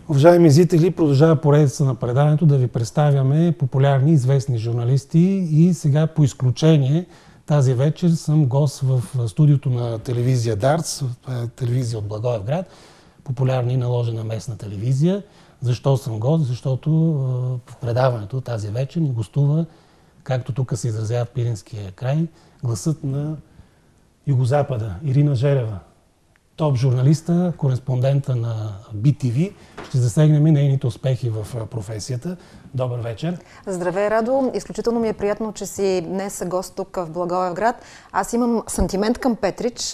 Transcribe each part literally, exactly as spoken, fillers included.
Уважаеми зрители, продължава поредица на предаването да ви представяме популярни, известни журналисти и сега по изключение тази вечер съм гост в студиото на телевизия Дартс, телевизия от Благоевград, популярна и наложена местна телевизия. Защо съм гост? Защото в предаването тази вечер ни гостува, както тук се изразява в Пиринския край, гласът на Югозапада Ирина Жерева. Топ журналиста, кореспондента на Би Ти Ви. Ще засегнем нейните успехи в професията. Добър вечер. Здравей, Радо. Изключително ми е приятно, че си днес гост тук в Благоевград. Аз имам сантимент към Петрич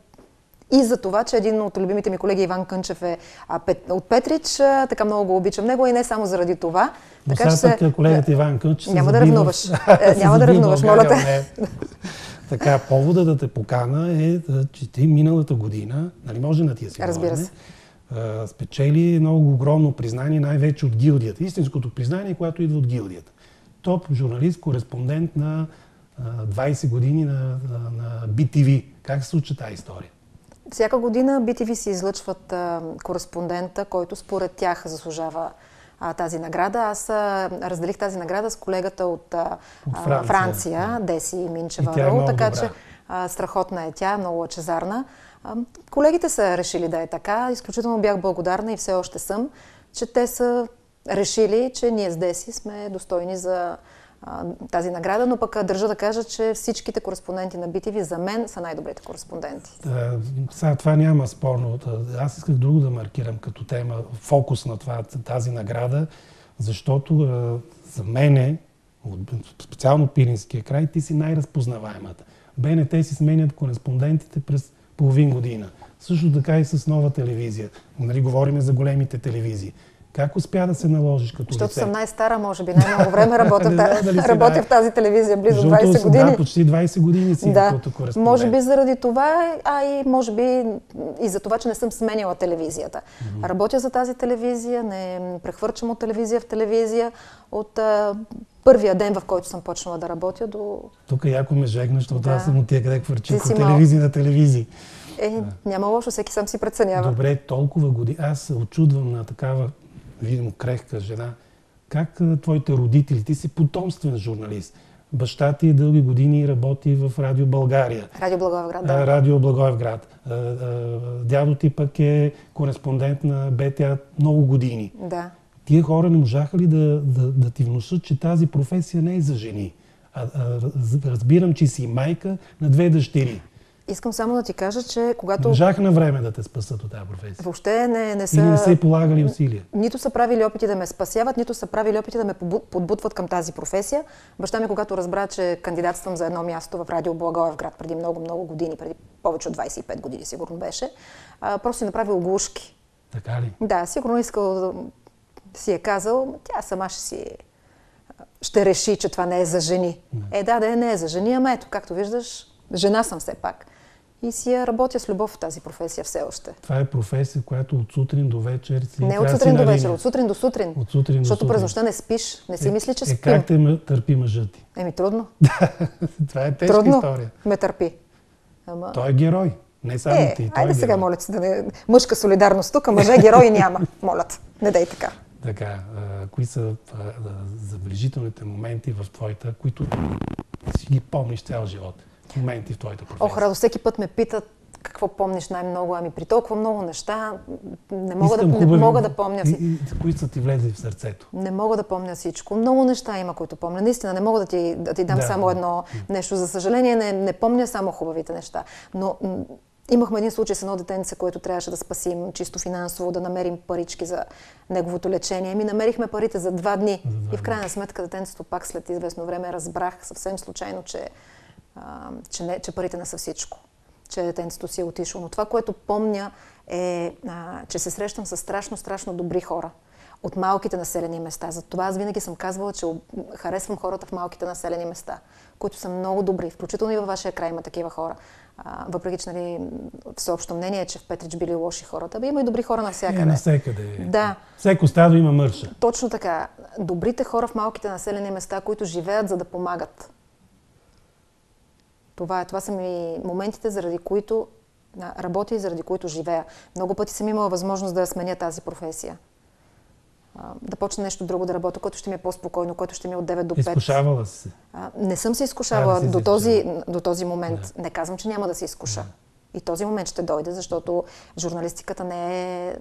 и за това, че един от любимите ми колеги Иван Кънчев е от Петрич. Така много го обичам него и не само заради това. Но така, сега пък колегата Иван Кънчев няма да ревнуваш. Няма да ревнуваш, моля те. Така, повода да те покана е, че ти миналата година, нали може да ти я си Разбира се, спечели много огромно признание, най-вече от гилдията. Истинското признание, което идва от гилдията. Топ журналист, кореспондент на двайсет години на, на, на Би Ти Ви. Как се случва тази история? Всяка година Би Ти Ви си излъчват а, кореспондента, който според тях заслужава а, тази награда. Аз а, разделих тази награда с колегата от, а, от Франция, Франция да. Деси Минчева. Е така добра. че а, страхотна е тя, много лъчезарна. А, колегите са решили да е така. Изключително бях благодарна и все още съм, че те са решили, че ние с Деси сме достойни за а, тази награда, но пък държа да кажа, че всичките кореспонденти на Би Ти Ви за мен са най-добрите кореспонденти. Да, сега това няма спорно. Аз исках друго да маркирам като тема, фокус на това, тази награда, защото а, за мене, специално Пиринския край, ти си най-разпознаваемата. Б Н Т си сменят кореспондентите през половин година. Също така и с нова телевизия. Нали, говорим за големите телевизии. Как успя да се наложиш като лице? Защото съм най-стара, може би, най-много време работя, в, да, работя в тази телевизия, близо двайсет години. Да, почти двайсет години си да, като кореспондент. Може би заради това, а и може би и за това, че не съм сменяла телевизията. Mm-hmm. Работя за тази телевизия, не прехвърчам от телевизия в телевизия, от а, първия ден, в който съм почнала да работя до... Тук яко ме жегна, защото да. аз съм от тия къде хвърчих от телевизии на телевизии. Е, няма лошо, всеки сам си преценява. Добре, толкова години. Аз се очудвам на такава, видимо, крехка жена. Как твоите родители, ти си потомствен журналист. Баща ти дълги години работи в Радио България. Радио Благоевград, да. Радио Благоевград. Дядо ти пък е кореспондент на Б Т А много години. Да. Тия хора не можаха ли да, да, да ти внушат, че тази професия не е за жени? А, а, разбирам, че си майка на две дъщери. Искам само да ти кажа, че когато... Можаха на време да те спасат от тази професия? Въобще не, не са... Или не са полагали усилия? Нито са правили опити да ме спасяват, нито са правили опити да ме подбутват към тази професия. Баща ми, когато разбра, че кандидатствам за едно място в Радио Благоевград преди много-много години, преди повече от двайсет и пет години сигурно беше, а, просто си направи оглушки. Така ли? Да, сигурно искал да си е казал, тя сама ще си... ще реши, че това не е за жени. Не. Е, да, да, не е за жени, ама ето, както виждаш, жена съм все пак. И си я работя с любов в тази професия все още. Това е професия, която от сутрин до вечер си... Не от сутрин до вечер, от сутрин до сутрин. От сутрин до Защото сутрин. през нощта не спиш, не си е, мисли, че е, спим. Как те търпи мъжът ти? Еми, трудно. Това е тежка трудно история. Ме търпи. Ама... Той е герой. Не само е, ти. Той айде е сега, герой. моля ти, да не... мъжка солидарност тук, мъже герои няма. Моля те, не дай така. Така, а, кои са а, забележителните моменти в твоята, които си ги помниш цял живот? Моменти в твоята професия. Ох, Радо, всеки път ме питат какво помниш най-много. Ами при толкова много неща не мога, да, не мога да помня всичко. Кои са ти влезли в сърцето? Не мога да помня всичко. Много неща има, които помня. Наистина не мога да ти, да ти дам да, само едно да. нещо. За съжаление не, не помня само хубавите неща. Но имахме един случай с едно детенце, което трябваше да спасим чисто финансово, да намерим парички за неговото лечение. Ми намерихме парите за два дни. За два и в крайна сметка детенцето пак след известно време разбрах съвсем случайно, че, а, че, не, че парите не са всичко. Че детенцето си е отишло. Но това, което помня е, а, че се срещам с страшно, страшно добри хора от малките населени места. Затова аз винаги съм казвала, че харесвам хората в малките населени места, които са много добри. Включително и във вашия край има такива хора. А, въпреки, че нали, всеобщо мнение е, че в Петрич били лоши хората. Бе, има и добри хора навсякъде. Е, навсякъде. Да. Всеко стадо има мърша. Точно така. Добрите хора в малките населени места, които живеят, за да помагат. Това, е, това са ми моментите, заради които работя и заради които живея. Много пъти съм имала възможност да сменя тази професия. да почна нещо друго да работя, което ще ми е по-спокойно, което ще ми е от девет до пет. Изкушавала си? А, не съм се изкушала да до, се този, до този момент. Да. Не казвам, че няма да се изкуша. Да. И този момент ще дойде, защото журналистиката не е...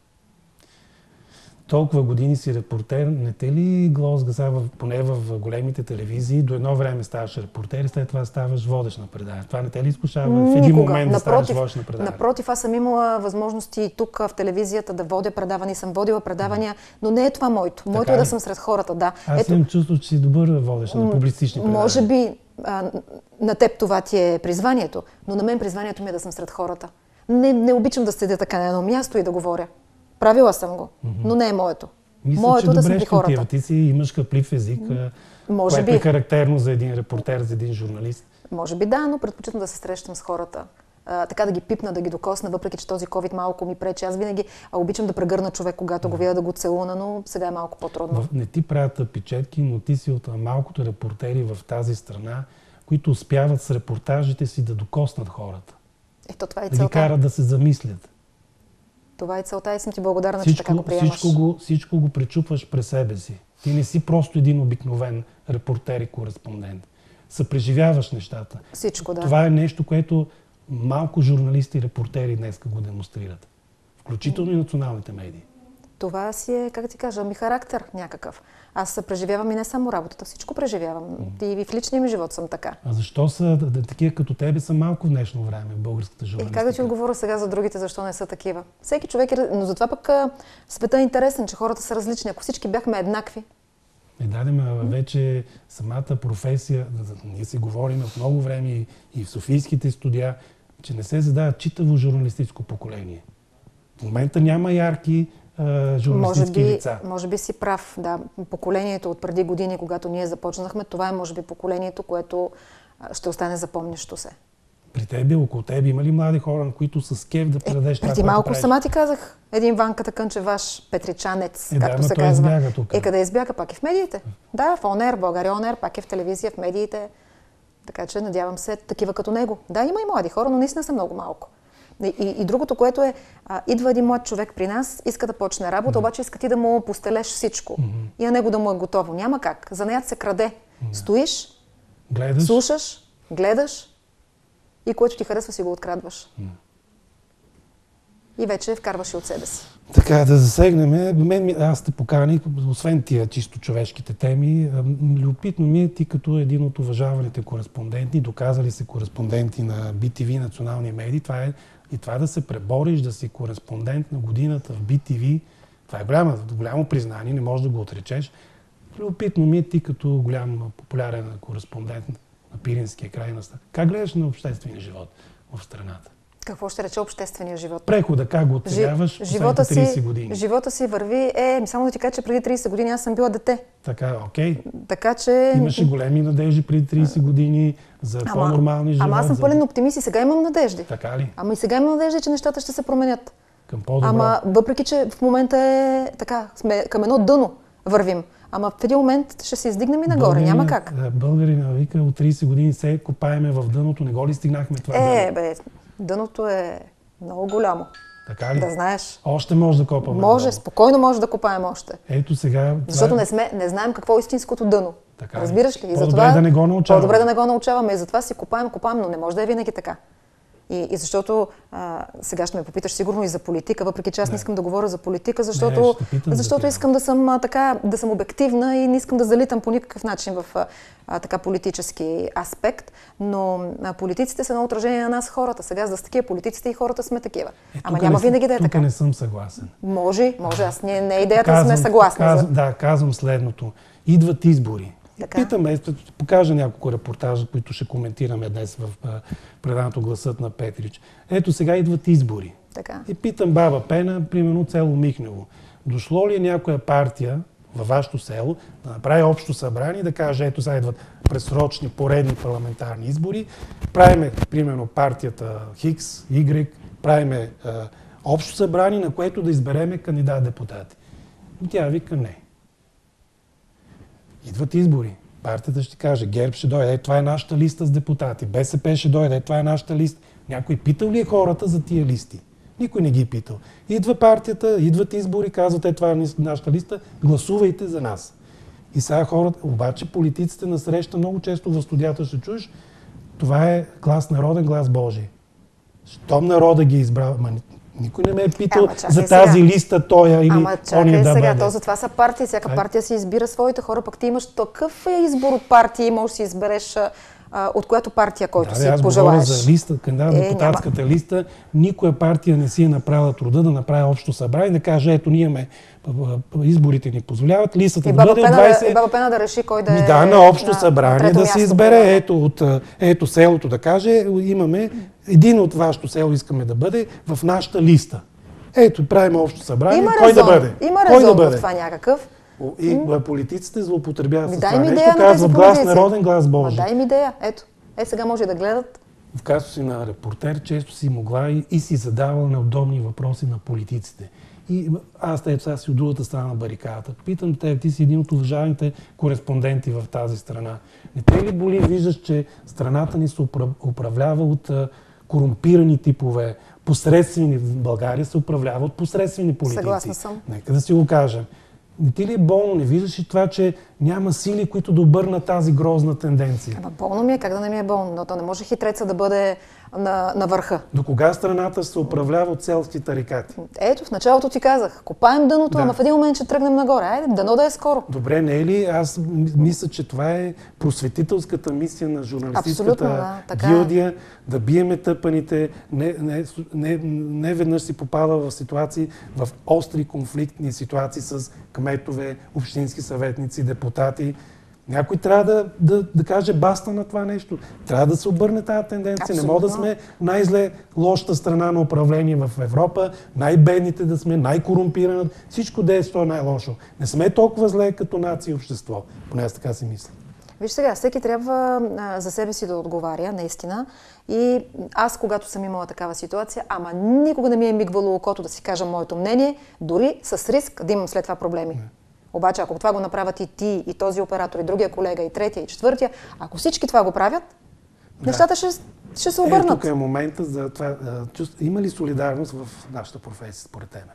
Толкова години си репортер, не те ли глозга сега, поне в големите телевизии, до едно време ставаш репортер и след това ставаш водещ на предаване? Това не те ли изкушава в един момент да ставаш водещ на предаване? Напротив, аз съм имала възможности и тук в телевизията да водя предавания и съм водила предавания, но не е това моето. Моето така е да съм сред хората, да. Аз Ето, имам чувство, че си добър водещ на публицистични предавания. Може би а, на теб това ти е призванието, но на мен призванието ми е да съм сред хората. Не, не обичам да седя така на едно място и да говоря. Правила съм го, mm-hmm. но не е моето. Мисля, моето че да съм при хората. Отива. Ти си имаш каплив език, Може което би. е характерно за един репортер, за един журналист. Може би да, но предпочитам да се срещам с хората. А, така да ги пипна, да ги докосна, въпреки че този ковид малко ми пречи. Аз винаги а, обичам да прегърна човек, когато mm-hmm. го видя, да го целуна, но сега е малко по-трудно. Не ти правят печетки, но ти си от малкото репортери в тази страна, които успяват с репортажите си да докоснат хората. Ето, това е да целта. ги карат да се замислят. Това е целта и съм ти благодарна, всичко, че така го приемаш. Всичко го, всичко го пречупваш през себе си. Ти не си просто един обикновен репортер и кореспондент. Съпреживяваш нещата. Всичко, да. Това е нещо, което малко журналисти и репортери днес го демонстрират. Включително и националните медии. Това си е, как ти кажа, ми характер някакъв. Аз съпреживявам и не само работата, всичко преживявам. Mm. И в личния ми живот съм така. А защо са да, такива като тебе са малко в днешно време в българската журналистика? И как да ти отговоря сега за другите, защо не са такива? Всеки човек е... Но затова пък а, света е интересен, че хората са различни. Ако всички бяхме еднакви. Е, да, mm. вече самата професия, ние си говорим от много време и, и в софийските студия, че не се задава читаво журналистическо поколение. В момента няма ярки журналистически може би, лица. Може би си прав, да. Поколението от преди години, когато ние започнахме, това е може би поколението, което ще остане запомнящо се. При тебе, около тебе има ли млади хора, на които с кеф да предадеш е, това, преди малко сама ти казах, един Ванката Кънчеваш, петричанец, е, както да, се казва. Избяга тук. Е, къде избяга? Пак е в медиите. Да, в ОНЕР, България ОНЕР, пак е в телевизия, в медиите. Така че надявам се такива като него. Да, има и млади хора, но наистина са много малко. И, и, и другото, което е, а, идва един млад човек при нас, иска да почне работа, mm-hmm. обаче иска ти да му постелеш всичко. Mm-hmm. И на него да му е готово. Няма как. Занаят се краде. Mm-hmm. Стоиш, гледаш, слушаш, гледаш и което ти харесва си го открадваш. Mm-hmm. И вече вкарваш и от себе си. Така, да засегнем. Мен, аз те поканих, освен тия чисто човешките теми, любопитно ми е ти като един от уважаваните кореспонденти, доказали се кореспонденти на би ти ви, национални медии. Това е и това да се пребориш, да си кореспондент на годината в би ти ви. Това е голямо, голямо признание, не можеш да го отречеш. Любопитно ми е ти като голям популярен кореспондент на Пиринския край на страната. Как гледаш на обществения живот в страната? Какво ще рече обществения живот? Прехода, как го оцеляваш живота си, трийсет години? Живота си върви, е, само да ти кажа, че преди трийсет години аз съм била дете. Така, окей. Така че... Имаше големи надежди преди трийсет години за ама, по-нормални живот. Ама аз съм за... пълен оптимист и сега имам надежди. Така ли? Ама и сега имам надежди, че нещата ще се променят. Към по-добро. Ама въпреки, че в момента е така, сме към едно дъно вървим. Ама в един момент ще се издигнем и нагоре, Българина, няма как. Българина вика, от трийсет години се копаеме в дъното, не го ли стигнахме това Е, дъно? бе, дъното е много голямо. Така ли? Да знаеш. Още може да копаме. Може, много. спокойно може да копаем още. Ето сега... Защото е... не, сме, не знаем какво е истинското дъно. Така разбираш ли? И по-добре затова, да не го научаваме. По-добре да не го научаваме. И затова си копаем, копаем, но не може да е винаги така. И, и защото а, сега ще ме попиташ сигурно и за политика, въпреки че аз не, не искам да говоря за политика, защото, не, защото за искам да съм, а, така, да съм обективна и не искам да залитам по никакъв начин в а, а, така политически аспект, но а, политиците са едно отражение на нас хората. Сега за да са такива политиците и хората сме такива. Е, Ама няма съм, винаги да е тук така. Тук не съм съгласен. Може, може. Аз не, не е идеята казвам, да сме съгласни. Казвам, за... Да, казвам следното. Идват избори. Така. Питаме, ще покажа няколко репортажа, които ще коментираме днес в предаването Гласът на Петрич. Ето сега идват избори. Така. И питам баба Пена, примерно село Михнево. Дошло ли е някоя партия във вашето село да направи общо събрание и да каже, ето сега идват пресрочни, поредни парламентарни избори, правиме, примерно, партията Хикс, Y, правиме е, общо събрание, на което да избереме кандидат-депутати. И тя вика не. Идват избори. Партията ще каже, ГЕРБ ще дойде, е, това е нашата листа с депутати, БСП ще дойде, е, това е нашата листа. Някой питал ли е хората за тия листи? Никой не ги е питал. Идва партията, идват избори, казват, е, това е нашата листа, гласувайте за нас. И сега хората, обаче политиците насреща много често в студията ще чуеш, това е глас народен, глас Божий. Щом народа ги избрал, ма никой не ме е питал Ама, за тази сега. листа тоя или Ама ония чакай да сега, бъде. то затова са партии, всяка Ай. партия си избира своите хора, пък ти имаш такъв избор от партии, можеш да си избереш а, от която партия, който да, си аз пожелаеш. Аз за листа, кандидат, е, депутатската няма. листа, никоя партия не си е направила труда да направи общо събрание, да каже, ето ние ме, изборите ни позволяват, листата И да баба бъде от Пена, двайсет... И баба Пена да реши кой да е... Ми да, на общо на, събрание на да се избере, ето, от, ето селото да каже, имаме един от вашето село искаме да бъде в нашата листа. Ето, правим общо събрание, Има кой резон, да бъде? Има кой резон да бъде? в това някакъв. И политиците злоупотребяват Ми, с дай това ми нещо, идея на казват тези глас политици. народен, глас Божий. Ма дай им идея, ето. Е, сега може да гледат. В качеството си на репортер често си могла и, и си задавала неудобни въпроси на политиците. И аз те сега си от другата страна на барикадата. Питам те, ти си един от уважаваните кореспонденти в тази страна. Не те ли боли, виждаш, че страната ни се управлява от а, корумпирани типове, посредствени, в България се управлява от посредствени политици. Съгласна съм. Нека да си го кажем. Не ти ли е болно? Не виждаш ли това, че няма сили, които да обърнат тази грозна тенденция? Ама болно ми е, как да не ми е болно? Но то не може хитреца да бъде на, на върха. До кога страната се управлява от селски тарикати? Ето, в началото ти казах, копаем дъното, Да. ама в един момент ще тръгнем нагоре. Айде, дано да е скоро. Добре, не е ли? Аз мисля, че това е просветителската мисия на журналистическата да, така е. гилдия, да биеме тъпаните. Не, не, не, не веднъж си попада в ситуации, в остри конфликтни ситуации с кметове, общински съветници, депутати. Някой трябва да, да, да каже баста на това нещо. Трябва да се обърне тази тенденция. Абсолютно. Не мога да сме най-зле лошата страна на управление в Европа, най-бедните да сме, най-корумпирани. Всичко действо е най-лошо. Не сме толкова зле като нация и общество. Поне аз така си мисля. Виж сега, всеки трябва а, за себе си да отговаря, наистина. И аз, когато съм имала такава ситуация, ама никога не ми е мигвало окото да си кажа моето мнение, дори с риск да имам след това проблеми. Не. Обаче, ако това го направят и ти, и този оператор, и другия колега, и третия, и четвъртия, ако всички това го правят, да. нещата ще, ще се обърнат. Е, тук е момента за това. Чувств... Има ли солидарност в нашата професия, според тебе?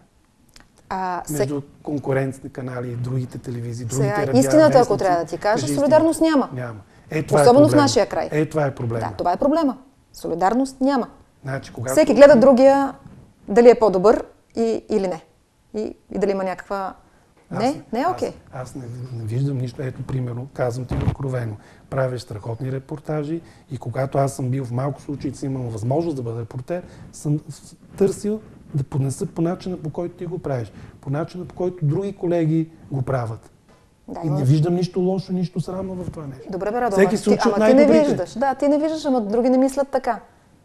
А, Между сек... конкурентни канали, другите телевизии, другите Сега, радиа, истината, вестници, ако трябва да ти кажа, кажи солидарност няма. Няма. Е, това Особено е в нашия край. Е, това е проблема. Да, това е проблема. Солидарност няма. Значи, когато... Всеки гледа другия дали е по-добър и, или не. И, и дали има някаква... Не, аз, не е окей. Okay. Аз, аз не, не виждам нищо. Ето, примерно, казвам ти откровено. Правиш страхотни репортажи и когато аз съм бил в малко случаи, съм имал възможност да бъда репортер, съм търсил да поднеса по начина, по който ти го правиш. По начина, по който други колеги го правят. Да, и не виждам нищо лошо, нищо срамно в това нещо. Добре, бе, Радо, всеки се учи от ама ти не най-добрите. виждаш. Да, ти не виждаш, ама други не мислят така.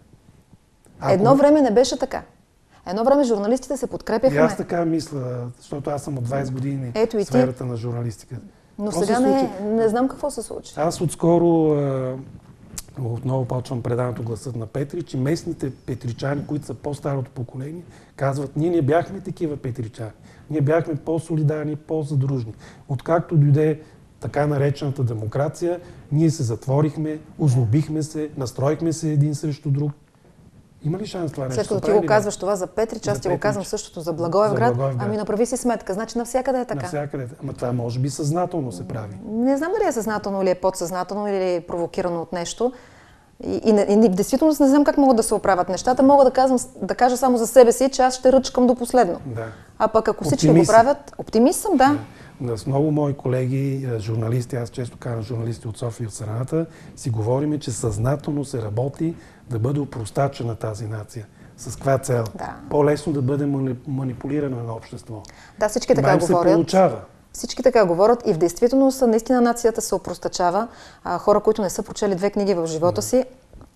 Ако... Едно време не беше така. Едно време журналистите се подкрепяха. И аз така мисля, защото аз съм от двайсет години Ето в сферата на журналистиката. Но какво сега не, не знам какво се случи. Аз отскоро а, отново почвам предаването Гласът на Петрич и местните петричани, които са по-старото поколение, казват, ние не бяхме такива петричани. Ние бяхме по-солидарни, по-задружни. Откакто дойде така наречената демокрация, ние се затворихме, озлобихме се, настроихме се един срещу друг. Има ли шанс това нещо? След като ти го казваш това за Петрич, аз ти го казвам същото за Благоевград, ами направи си сметка. Значи навсякъде е така. Навсякъде. Ама това може би съзнателно се прави. Не знам дали е съзнателно или е подсъзнателно или е провокирано от нещо. И, и, и, и действително не знам как могат да се оправят нещата. Мога да, казвам, да кажа само за себе си, че аз ще ръчкам до последно. Да. А пък ако всички го правят, оптимист съм, да. Да. С много мои колеги, журналисти, аз често казвам журналисти от София и от страната, си говорим, че съзнателно се работи да бъде опростачена тази нация. С каква цел? Да. По-лесно да бъде манипулирана на общество. Да, всички така Май говорят. се получава. Всички така говорят и в действителност наистина нацията се опростачава. А, хора, които не са прочели две книги в живота си,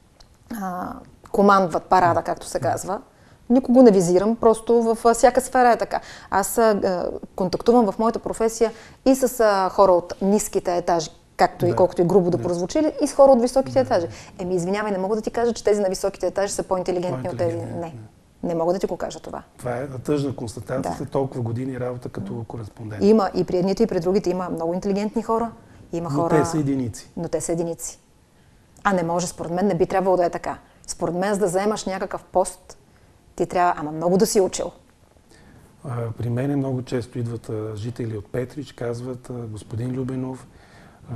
а, командват парада, както се казва. Никого не визирам, просто във всяка сфера е така. Аз а, контактувам в моята професия и с а, хора от ниските етажи, както да. и колкото и грубо да, да прозвучи, и с хора от високите да. етажи. Еми, извинявай, не мога да ти кажа, че тези на високите етажи са по-интелигентни от тези. Не. Не мога да ти го кажа това. Това е тъжна констатация след да. толкова години работа като кореспондент. Има и при едните, и при другите има много интелигентни хора. Има но хора... те са единици. Но те са единици. А не може, според мен, не би трябвало да е така. Според мен, за да заемаш някакъв пост, Ти трябва, ама много да си учил. А, при мен много често идват а, жители от Петрич, казват, а, господин Любенов, а,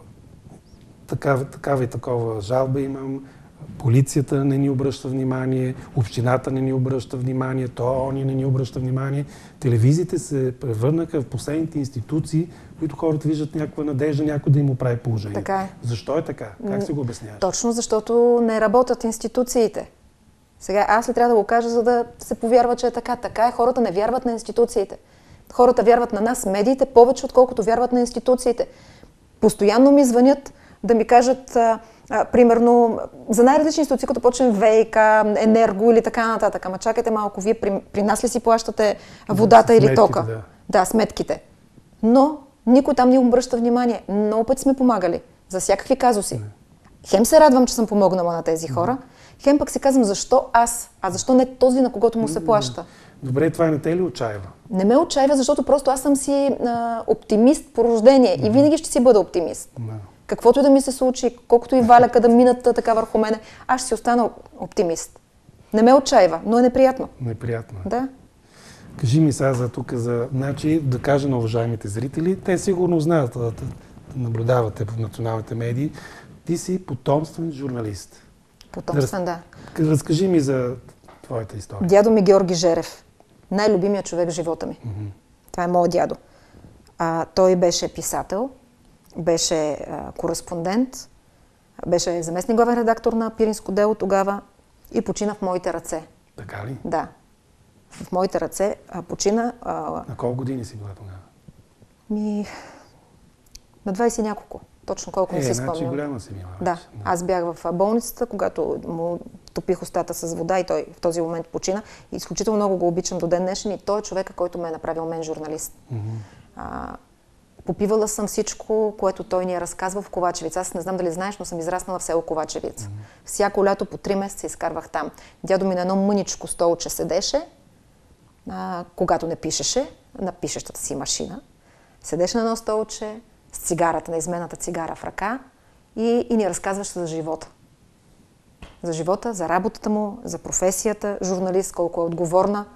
такава, такава и такова жалба имам, полицията не ни обръща внимание, общината не ни обръща внимание, то они не ни обръща внимание. Телевизиите се превърнаха в последните институции, в които хората виждат някаква надежда, някой да им оправи положение. Така е. Защо е така? Как се го обясняваш? Точно защото не работят институциите. Сега аз ли трябва да го кажа, за да се повярва, че е така? Така е, хората не вярват на институциите. Хората вярват на нас, медиите, повече отколкото вярват на институциите. Постоянно ми звънят да ми кажат, а, а, примерно, за най-различни институции, като почнем ВИК, Енерго или така нататък. Ама чакайте малко, вие при, при нас ли си плащате водата да, или сметките, тока? Да. да, сметките. Но никой там не обръща внимание. Много пъти сме помагали за всякакви казуси. Не. Хем се радвам, че съм помогнала на тези хора, хем пък си казвам, защо аз, а защо не този, на когото му се плаща. Добре, това не те ли отчаива? Не ме отчаива, защото просто аз съм си а, оптимист по рождение и винаги ще си бъда оптимист. Да. Каквото и да ми се случи, колкото и валяка да минат така върху мене, аз ще си остана оптимист. Не ме отчаива, но е неприятно. Неприятно. Да. Кажи ми сега за тук, за, значи, да кажа на уважаемите зрители, те сигурно знаят, да, да наблюдавате в националните медии, ти си потомствен журналист. Потомствен, да. Разкажи ми за твоята история. Дядо ми Георги Жерев. Най-любимият човек в живота ми. Mm-hmm. Това е моят дядо. А, той беше писател, беше а, кореспондент, беше заместник главен редактор на Пиринско дело тогава и почина в моите ръце. Така ли? Да. В моите ръце а, почина... А, на колко години си била тогава? Ми... На двайсет и няколко. Точно колко е, не си спомням. Значи голяма си била. Да. Аз бях в болницата, когато му топих устата с вода и той в този момент почина. И изключително много го обичам до ден днешен и той е човека, който ме е направил мен журналист. Mm-hmm. А, попивала съм всичко, което той ни е разказвал в Ковачевица. Аз не знам дали знаеш, но съм израснала в село Ковачевица. Mm-hmm. Всяко лято по три месеца изкарвах там. Дядо ми на едно мъничко столче седеше, а, когато не пишеше, на пишещата си машина. Седеше на едно столче, с цигарата, на измената цигара в ръка и, и ни разказваше за живота. За живота, за работата му, за професията, журналист, колко е отговорна.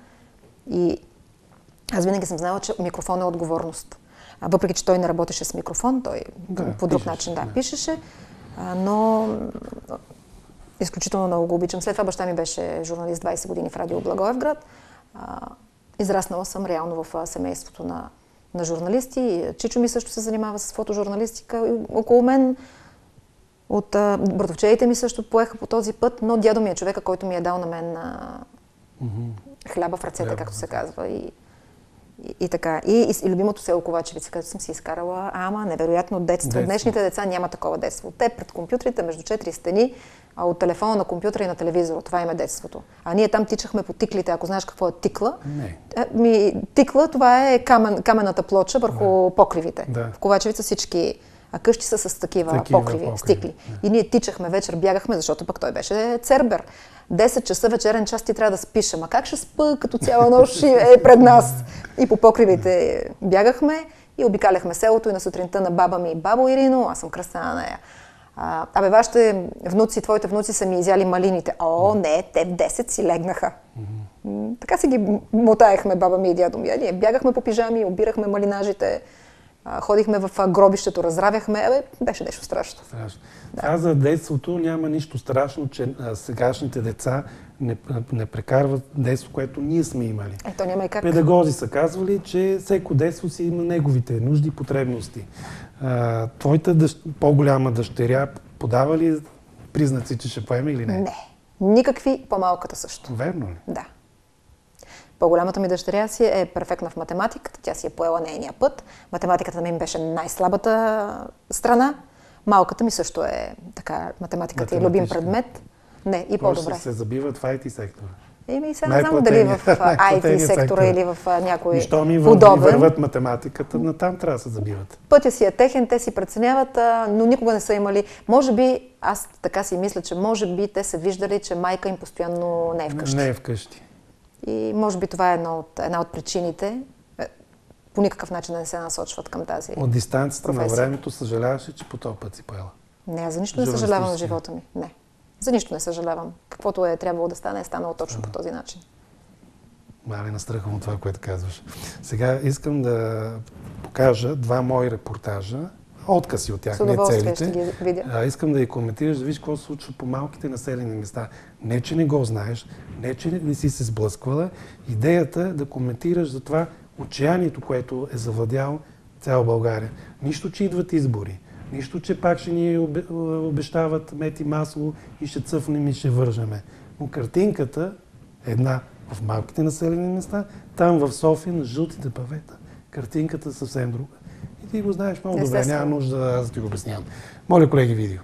И аз винаги съм знала, че микрофон е отговорност. А въпреки, че той не работеше с микрофон, той да, по друг пишеше, начин да, да. пишеше, а, но изключително много го обичам. След това баща ми беше журналист двайсет години в Радио Благоевград. А, израснала съм реално в семейството на на журналисти. Чичо ми също се занимава с фотожурналистика. Около мен от братовчеите ми също поеха по този път, но дядо ми е човека, който ми е дал на мен а, mm-hmm. хляба в ръцете, както се казва. И, и, и така. И, и, и любимото село Ковачевица, където съм си изкарала, ама невероятно детство. детство. Днешните деца няма такова детство. Те пред компютрите, между четири стени, а от телефона на компютъра и на телевизора. Това им е детството. А ние там тичахме по тиклите, ако знаеш какво е тикла. Не. Ми, тикла, това е камен, камената плоча върху да. покривите. Да. В Ковачевица всички къщи са с такива, такива покриви, покриви, стикли. Да. И ние тичахме вечер, бягахме, защото пък той беше цербер. десет часа вечерен час ти трябва да спиш. Ама как ще спа, като цяла нощ е пред нас? И по покривите бягахме и обикаляхме селото и на сутринта на баба ми бабо Ирино, аз съм кръстена на нея. А, абе, вашите внуци, твоите внуци са ми изяли малините. О, не, те в десет си легнаха. Mm-hmm. Така си ги мотаехме баба ми и дядо ми. Ние бягахме по пижами, обирахме малинажите, а, ходихме в гробището, разравяхме. Абе, беше нещо страшно. Страшно. Да. А за детството няма нищо страшно, че а, сегашните деца не, не прекарват детство, което ние сме имали. Ето няма и как. Педагози са казвали, че всеко детство си има неговите нужди и потребности. А, твоята дъщ... по-голяма дъщеря подава ли признаци, че ще поеме или не? Не. Никакви, по-малката също. Верно ли? Да. По-голямата ми дъщеря си е перфектна в математиката, тя си е поела нейния път. Математиката ми беше най-слабата страна. Малката ми също е така, математиката е любим предмет. Не, и по-добре. Може се забиват в ай ти сектора. Еми, сега не знам дали в ай ти сектора или в някой Що ми подобен. върват математиката, натам трябва да се забиват. Пътя си е техен, те си преценяват, но никога не са имали. Може би, аз така си мисля, че може би те са виждали, че майка им постоянно не е вкъщи. Не е вкъщи. И може би това е една от, една от причините. По никакъв начин да не се насочват към тази От дистанцията професия. На времето съжаляваш, че по този път си поела? Не, аз за нищо не съжалявам в живота ми. Не. За нищо не съжалявам. Каквото е трябвало да стане, е станало точно по този начин. Мале, настръхвам от това, което казваш. Сега искам да покажа два мои репортажа, откъси от тях, не целите. А, искам да ги коментираш, да видиш какво се случва по малките населени места. Не, че не го знаеш, не, че не си се сблъсквала. Идеята е да коментираш за това отчаянието, което е завладял цяла България. Нищо, че идват избори. Нищо, че пак ще ни обещават мед и масло и ще цъфнем и ще вържеме. Но картинката е една в малките населени места, там в София на жълтите павета. Картинката е съвсем друга. И ти го знаеш много добре, няма нужда да ти го обяснявам. Моля, колеги, видео.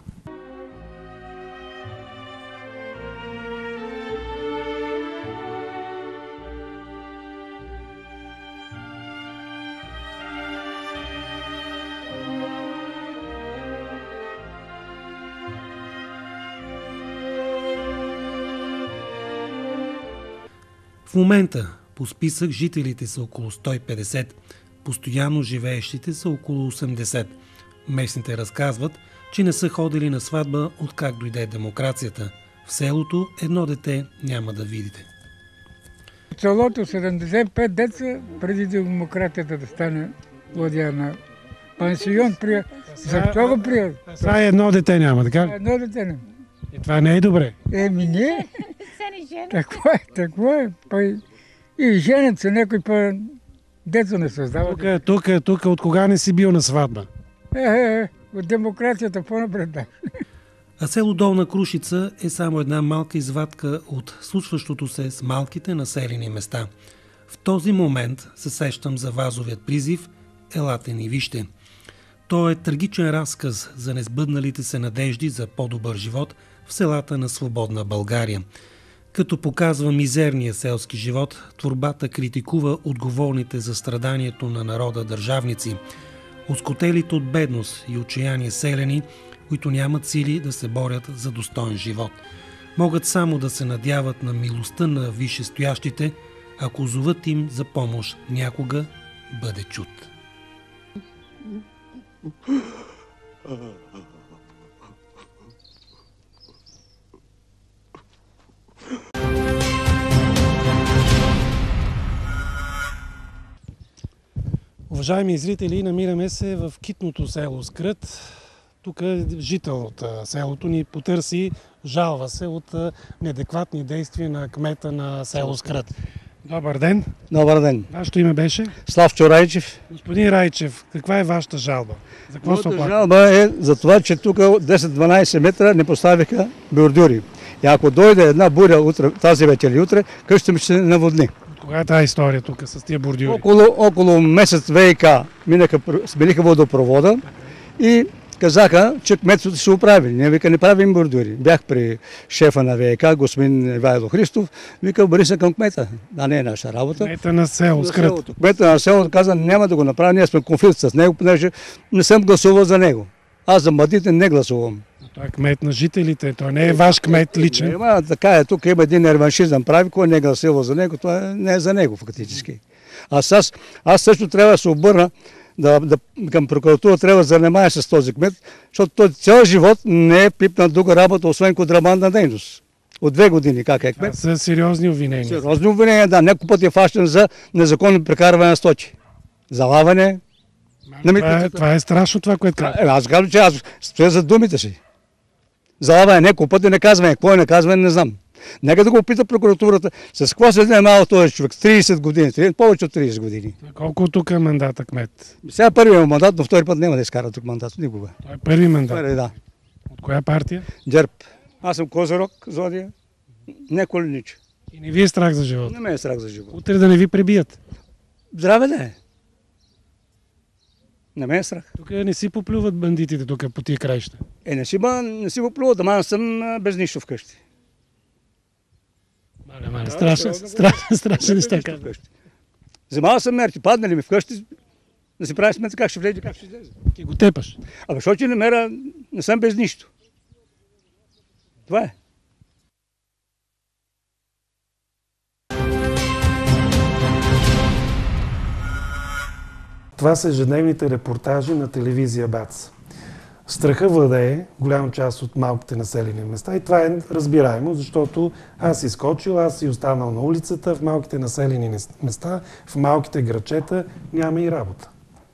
В момента по списък жителите са около сто и петдесет, постоянно живеещите са около осемдесет. Местните разказват, че не са ходили на сватба откак дойде демокрацията. В селото едно дете няма да видите. В селото седемдесет и пет деца преди демокрацията да стане владя на пансион прия. Защо го прия? Това е едно дете няма, така? Едно дете няма. И това не е добре. Еми не. Какво е, какво е. Па и женят се, някой па деца не създава. Тук, тук, тук, от кога не си бил на сватба? Е, е, е, от демокрацията по-напред, да. А село Долна Крушица е само една малка извадка от случващото се с малките населени места. В този момент се сещам за вазовият призив «Елате ни вижте». То е трагичен разказ за несбъдналите се надежди за по-добър живот в селата на свободна България. Като показва мизерния селски живот, творбата критикува отговорните за страданието на народа държавници, оскотелите от бедност и отчаяние селяни, които нямат сили да се борят за достоен живот. Могат само да се надяват на милостта на висшестоящите, ако зовът им за помощ някога бъде чут. Уважаеми зрители, намираме се в китното село Скрът. Тук жител от селото ни потърси, жалва се от неадекватни действия на кмета на село Скрът. Добър ден. Добър ден. Вашето име беше? Славчо Райчев. Господин Райчев, каква е вашата жалба? За какво се оплаква? Жалба е за това, че тук десет-дванайсет метра не поставиха бордюри. И ако дойде една буря утре, тази вечер или утре, къщата ми ще се наводни. Кога е тази история тук с тия бордюри? Около, около месец ВиК минаха, смениха водопровода и казаха, че кметството ще оправи. Ние вика не правим бордюри. Бях при шефа на ВиК, господин Ивайло Христов, вика обърни се към кмета. Да, не е наша работа. Кмета на село Скрът. Кмета на селото каза, няма да го направя, ние сме конфликт с него, понеже не съм гласувал за него. Аз за младите не гласувам. Той е кмет на жителите, той не е ваш кмет личен. Няма, така е, тук има един реваншизъм прави, кой не е гласувал за него, това не е за него фактически. Аз, аз, аз също трябва да се обърна да, да, към прокуратура, трябва да занимая с този кмет, защото той цял живот не е пипнал друга работа, освен контрабандна дейност. От две години как е кмет. Това са сериозни обвинения. Сериозни обвинения, да. Няколко пъти е фащан за незаконно прекарване на стоки. Залаване. Това е, това е страшно това, което казва. Аз казвам, че аз стоя за думите си. Залаване няколко пъти наказване. Какво е наказване, не знам. Нека да го опита прокуратурата. С какво се занимава този човек? трийсет години, повече от трийсет години. Колко тук е мандата кмет? Сега първият мандат, но втори път няма да изкара тук мандат. Никога. Това е първи мандат? Първи, да. От коя партия? ГЕРБ. Аз съм Козирог, Зодия. Не Коленич. И не ви е страх за живота? Не ме е страх за живота. Утре да не ви пребият? Здраве да е. Не ме е страх. Тук не си поплюват бандитите тук по тия краища? Е, не си, ба, не си поплюват, ама аз съм без нищо вкъщи. Мале, мале, страшно, страшно, страшно неща казвам. Вземал съм мерки, паднали ми вкъщи, да си прави сметка как ще влезе, как ще излезе. Ти го тепаш? Абе, защото че намера, не съм без нищо. Това е. Това са ежедневните репортажи на телевизия БАЦ. Страха владее голяма част от малките населени места и това е разбираемо, защото аз си скочил, аз си останал на улицата, в малките населени места, в малките градчета няма и работа.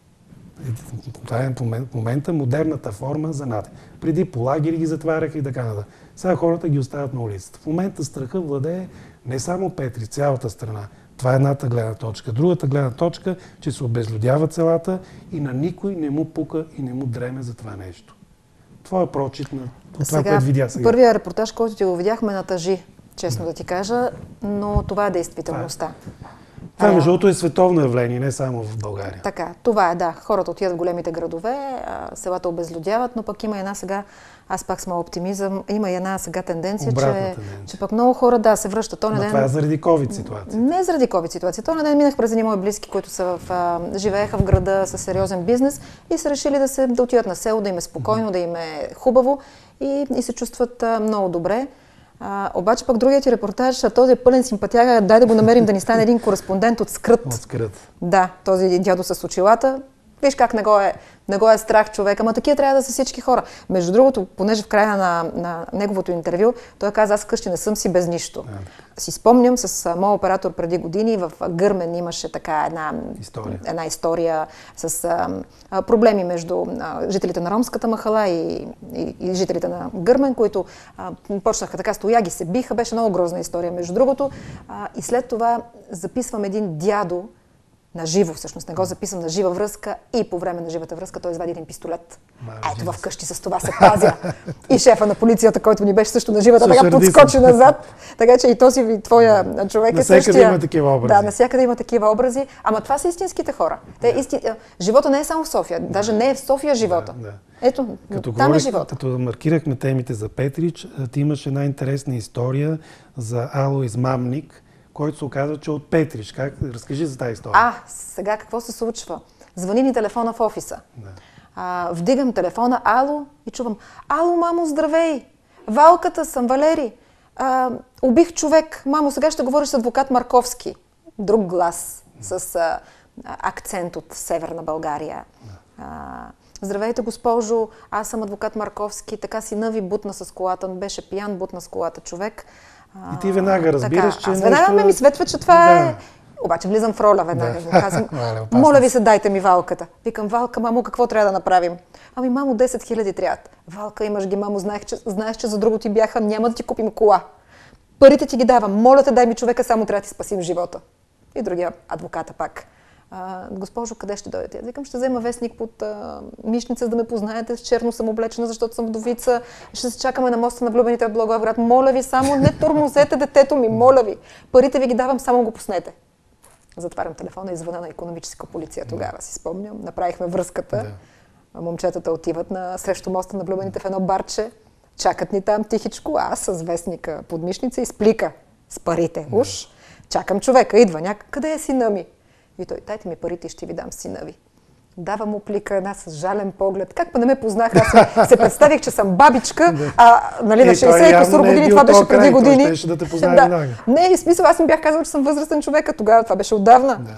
Това е в момента модерната форма за над. Преди по лагери ги затваряха и така нататък. Сега хората ги оставят на улицата. В момента страха владее не само Петрич, цялата страна. Това е едната гледна точка. Другата гледна точка, че се обезлюдява селата и на никой не му пука и не му дреме за това нещо. Това е прочит на това, сега, което видя сега. Първия репортаж, който ти го видяхме, натъжи, честно да ти кажа, но това е действителността. Това, между другото, е световно явление, не само в България. Така, това е, да. Хората отиват в големите градове, селата обезлюдяват, но пък има една сега, аз пак съм оптимизъм, има една сега тенденция, че, тенденция. че пък много хора, да, се връщат. То Но ден... това е заради ковид ситуация. Не заради ковид ситуация. То на ден минах през едни мои близки, които са в, а, живееха в града със сериозен бизнес и са решили да, се, да отидат на село, да им е спокойно, mm-hmm. да им е хубаво и, и се чувстват а, много добре. А, обаче пък другият ти репортаж, този е пълен симпатяга, дай да го намерим да ни стане един кореспондент от Скрът. От Скрът. Да, този дядо с очилата. Виж как не го е, не го е страх човек, ама такива трябва да са всички хора. Между другото, понеже в края на, на неговото интервю, той каза, аз вкъщи не съм си без нищо. Да. Си спомням с моят оператор преди години, в Гърмен имаше така една история, една история с а, проблеми между а, жителите на ромската махала и, и, и жителите на Гърмен, които а, почнаха така стояги, се биха, беше много грозна история. Между другото, а, и след това записвам един дядо, на живо, всъщност не го записвам на жива връзка и по време на живата връзка той извади един пистолет. Ето вкъщи с това се пазя. И шефа на полицията, който ни беше също на живата, така подскочи назад. Така че и този твоя да. човек е същия. Насякъде има такива образи. Да, насякъде има такива образи. Ама това са истинските хора. Те, да. истин... Живота не е само в София. Даже не е в София живота. Да, да. Ето, като там говорих, е живота. Като маркирахме темите за Петрич, ти имаш една интересна история за Ало измамник, който се оказва, че от Петрич. Как? Разкажи за тази история. А, сега какво се случва? Звъни ни телефона в офиса. Да. А, вдигам телефона, ало, и чувам, ало, мамо, здравей! Валката съм, Валери. А, убих човек. Мамо, сега ще говориш с адвокат Марковски. Друг глас с а, акцент от Северна България. Да. А, здравейте, госпожо, аз съм адвокат Марковски. Така сина ви бутна с колата. Беше пиян, бутна с колата човек. И ти веднага разбираш, така, че... Аз веднага нещо... ми светва, че това да. е... Обаче влизам в роля веднага. Да. Казвам, моля ви се, дайте ми Валката. Викам, Валка, мамо, какво трябва да направим? Ами, мамо, десет хиляди трябват. Валка, имаш ги, мамо, знаеш че, знаеш, че за друго ти бяха, няма да ти купим кола. Парите ти ги давам, моля те, дай ми човека, само трябва да ти спасим живота. И другия адвоката пак. А, госпожо, къде ще дойдете? Аз викам, ще взема вестник под а, мишница, за да ме познаете. С черно съм облечена, защото съм вдовица. Ще се чакаме на моста на влюбените в Благоевград. Моля ви, само не тормозете детето ми, моля ви. Парите ви ги давам, само го пуснете. Затварям телефона и звъна на икономическа полиция. Тогава си спомням. Направихме връзката. Да. Момчетата отиват на срещу моста на влюбените в едно барче. Чакат ни там тихичко. Аз с вестника под мишница и с плика с парите. Да. Уж. Чакам човека. Идва някъде. Къде е сина ми? И той, дайте ми парите и ще ви дам сина ви. Дава му плика, една с жален поглед. Как па не ме познах, аз се представих, че съм бабичка, а нали, на шейсет и кусур години, това беше преди години. Той ще да те познае веднага. Не, и смисъл, аз ми бях казала, че съм възрастен човек, а тогава това беше отдавна. Да.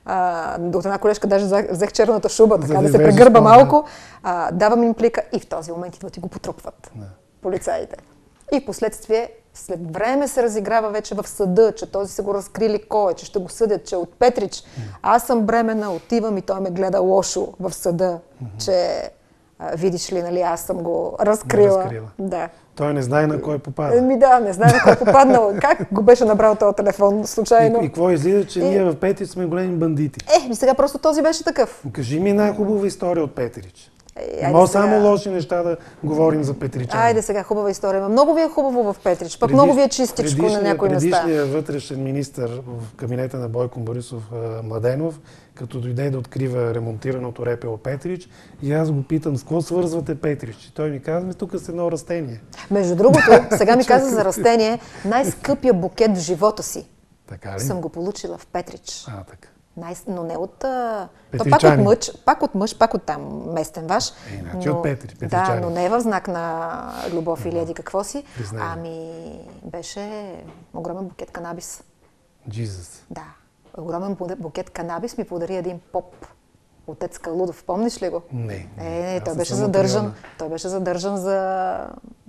А, от една колежка даже взех черната шуба, така да се прегърба малко. А, давам им плика и в този момент идват и го потропват полицаите. И в последствие, след време се разиграва вече в съда, че този са го разкрили кой, че ще го съдят, че е от Петрич. Аз съм бремена, отивам и той ме гледа лошо в съда, mm-hmm. че а, видиш ли, нали, аз съм го разкрила. разкрила. Да. Той не знае на кой попада. Ми да, не знае на кой е попаднал. Как го беше набрал този телефон случайно? И, и какво излиза, че и... ние в Петрич сме големи бандити? Е, и сега просто този беше такъв. Кажи ми една хубава история от Петрич. Не може сега... само лоши неща да говорим за петричани. Айде сега, хубава история. Много ви е хубаво в Петрич, пък Предиш... много ви е чистичко на някои места. Предишният вътрешен министър в кабинета на Бойко Борисов Младенов, като дойде да открива ремонтираното РПО Петрич, и аз го питам, с какво свързвате Петрич? И той ми казва, тук с едно растение. Между другото, сега ми каза за растение, най-скъпия букет в живота си. Така ли? Съм го получила в Петрич. А, така. Най- но не от... То пак от мъж, пак от мъж, пак от там местен ваш. Е, иначе от Петри, да, но не е в знак на любов или еди какво си. Признание. Ами беше огромен букет канабис. Jesus. Да. Огромен букет канабис ми подари един поп. Отец Калудов, помниш ли го? Не. Е, не, той Аз беше съм задържан. материална. Той беше задържан за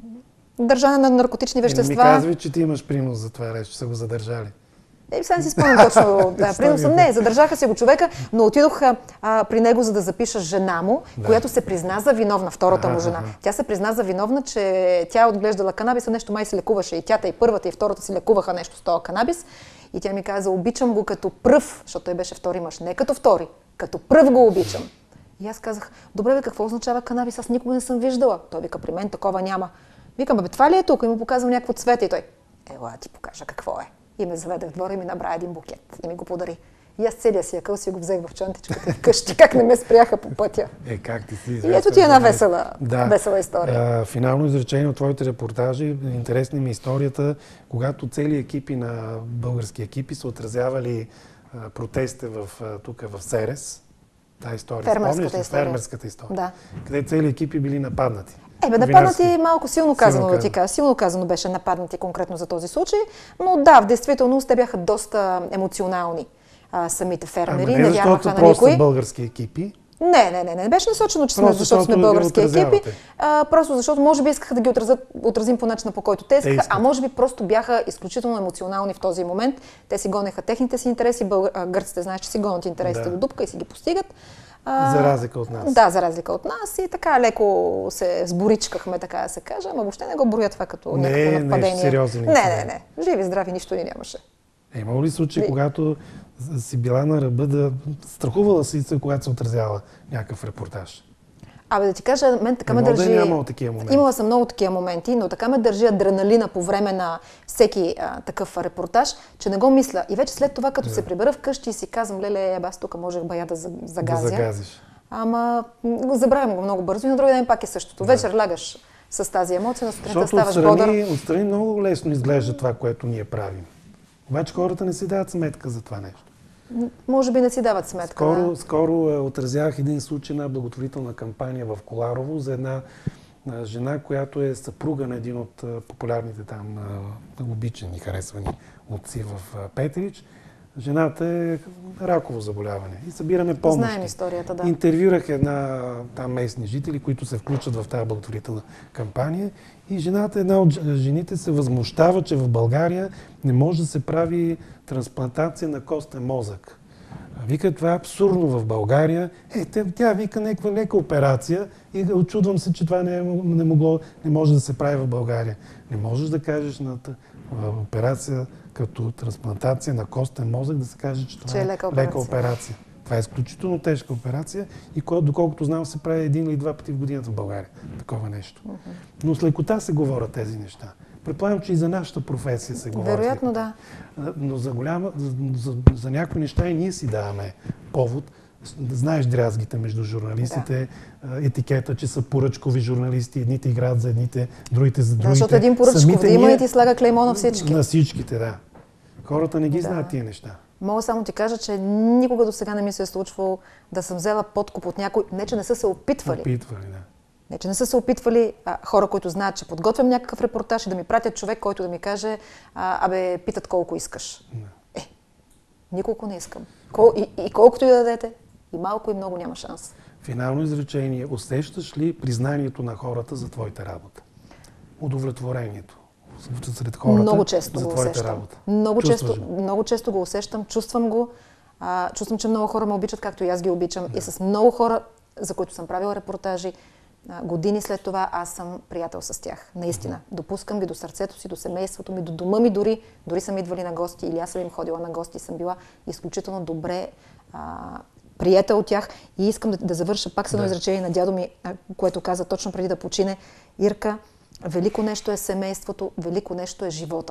държане на наркотични Е, вещества. не ми казвай, че ти имаш принос за това нещо, че са го задържали. Е, сега не си спомням точно да, приноса. Не, задържаха се го човека, но отидох а, при него, за да запиша жена му, да. която се призна за виновна, втората му жена. Тя се призна за виновна, че тя е отглеждала канабиса, нещо май се лекуваше. И тята, и първата, и втората си лекуваха нещо с този канабис. И тя ми каза, обичам го като пръв, защото той беше втори мъж, не като втори, като пръв го обичам. И аз казах, добре бе, какво означава канабис? Аз никога не съм виждала. Той вика, при мен такова няма. Викам, бе, това ли е тук? И му показвам някакво цвете. И той, ела, ти покажа какво е. И ме заведе в двора и ми набра един букет и ми го подари. И аз целия си акъл си го взех в чантичката вкъщи, как не ме спряха по пътя. Е, как ти си И ето ти е една весела, да. весела история. А, финално изречение от твоите репортажи, интересна ми историята, когато цели екипи на български екипи са отразявали а, протестите в, а, тук в Серес. Та история. Фермерската Спомняш ли? история. Фермерската история. Да. Къде цели екипи били нападнати. Ебе, нападнати е малко силно казано, силно да ти кажа. Силно казано беше нападнати конкретно за този случай, но да, в действителност те бяха доста емоционални а, самите фермери. Ама не, не вярваха на никой. Са български екипи. Не, не, не, не беше насочено, че сме, Просто защото сме защото български ги екипи. А, просто защото може би искаха да ги отразят, отразим по начина, по който те искаха, а може би просто бяха изключително емоционални в този момент. Те си гонеха техните си интереси, българ... а, гърците знаеш, че си гонят интересите да. до дупка и си ги постигат. А, за разлика от нас. Да, за разлика от нас и така леко се сборичкахме, така да се каже, ама въобще не го броя това като не, някакво нападение. Не, сериозен не, не, не. Живи, здрави, нищо ни нямаше. Е, имало ли случай, и... когато си била на ръба да... Страхувала си, когато се отразява някакъв репортаж? Абе да ти кажа, мен така не ме държи... Да нямало такива моменти. Имала съм много такива моменти, но така ме държи адреналина по време на всеки а, такъв репортаж, че не го мисля. И вече след това, като да. се прибера вкъщи и си казвам, леле, аз тук можех бая да загазя. Да загазиш. Ама забравям го много бързо и на другия ден пак е същото. Да. Вечер лягаш с тази емоция, на сутринта ставаш бодър. Отстрани много лесно изглежда това, което ние правим. Обаче хората не си дават сметка за това нещо. Може би не си дават сметка. Скоро, да. скоро е, отразявах един случай на благотворителна кампания в Коларово за една а, жена, която е съпруга на един от а, популярните там а, обичани, харесвани отци в а, Петрич. Жената е раково заболяване и събираме помощи. Знаем историята, да. Интервюрах една там местни жители, които се включат в тази благотворителна кампания и жената, една от жените се възмущава, че в България не може да се прави трансплантация на костен мозък. Вика, това е абсурдно в България. Е, тя вика някаква лека операция и очудвам се, че това не, е, не, могло, не може да се прави в България. Не можеш да кажеш на операция като трансплантация на костен мозък да се каже, че това че е лека операция. лека операция. Това е изключително тежка операция и доколкото знам се прави един или два пъти в годината в България. Такова нещо. Uh-huh. Но с лекота се говорят тези неща. Предполагам, че и за нашата професия се говори. Вероятно, да. Но за, голяма, за, за, за някои неща и ние си даваме повод. Знаеш дрязгите между журналистите, да. етикета, че са поръчкови журналисти, едните играят за едните, другите за другите. Да, защото един поръчков да има и ти слага клеймо на всички. На всичките, да. Хората не ги да. знаят тия неща. Мога само ти кажа, че никога до сега не ми се е случвало да съм взела подкуп от някой. Не, че не са се опитвали. Опитвали, да. Не, че не са се опитвали а, хора, които знаят, че подготвям някакъв репортаж и да ми пратят човек, който да ми каже, а, абе, питат колко искаш. Да. Е, николко не искам. Кол, и, и колкото и да дадете, и малко и много няма шанс. Финално изречение. Усещаш ли признанието на хората за твоята работа? Удовлетворението сред хората много често за го твоята усещам. работа? Много често, много често го усещам, чувствам го. А, чувствам, че много хора ме обичат, както и аз ги обичам. Да. И с много хора, за които съм правила репортажи, години след това аз съм приятел с тях. Наистина. Допускам ги до сърцето си, до семейството ми, до дома ми дори. Дори съм идвали на гости или аз съм им ходила на гости и съм била изключително добре а, приета от тях. И искам да, да завърша пак с едно да. изречение на дядо ми, което каза точно преди да почине. Ирка, велико нещо е семейството, велико нещо е живота.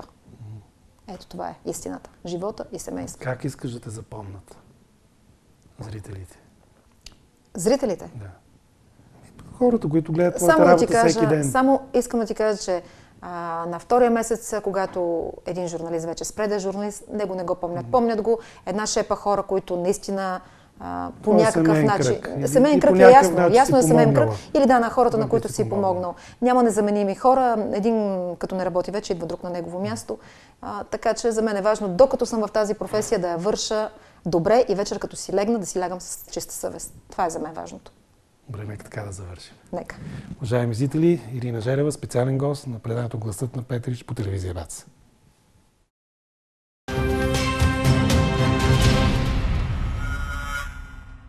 Ето това е истината. Живота и семейството. Как искаш да те запомнат зрителите? Зрителите? Да. Хората, които гледат твоята работа да кажа, всеки ден. Само искам да ти кажа, че а, на втория месец, когато един журналист вече спре да е журналист, него не го помнят. Mm-hmm. Помнят го една шепа хора, които наистина а, по Това е някакъв семейен начин. кръг. Семейен И кръг по е някакъв ясно. начин Ясно е си семейен кръг. помогнала. Или да, на хората, на Някой които си си помогнал. помогнал. Няма незаменими хора. Един, като не работи вече, идва друг на негово място. А, така че за мен е важно, докато съм в тази професия, да я върша добре и вечер, като си легна, да си лягам с чиста съвест. Това е за мен важното. Добре, нека така да завършим. Нека. Уважаеми зрители, Ирина Жерева, специален гост на предаването Гласът на Петрич по телевизия БАЦ.